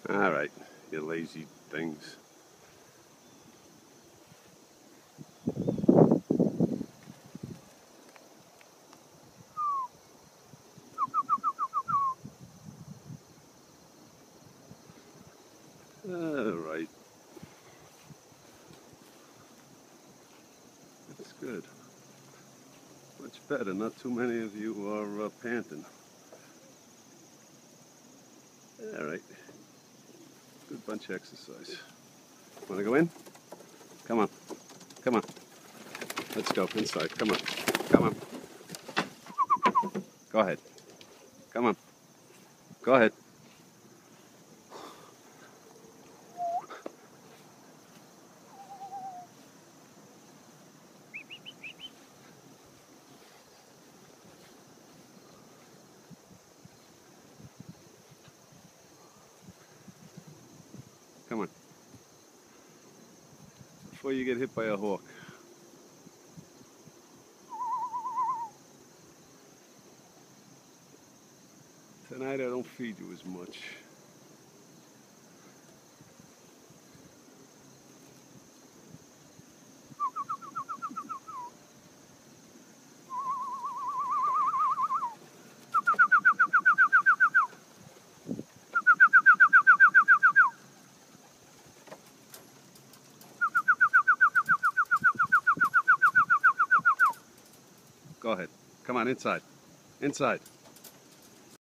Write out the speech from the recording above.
All right, you lazy things. All right, that's good. Much better. Not too many of you are panting. All right, good bunch of exercise. Want to go in? Come on, come on. Let's go inside. Come on, come on. Go ahead. Come on. Go ahead. Come on. Before you get hit by a hawk. Tonight I don't feed you as much. Go ahead. Come on, inside. Inside.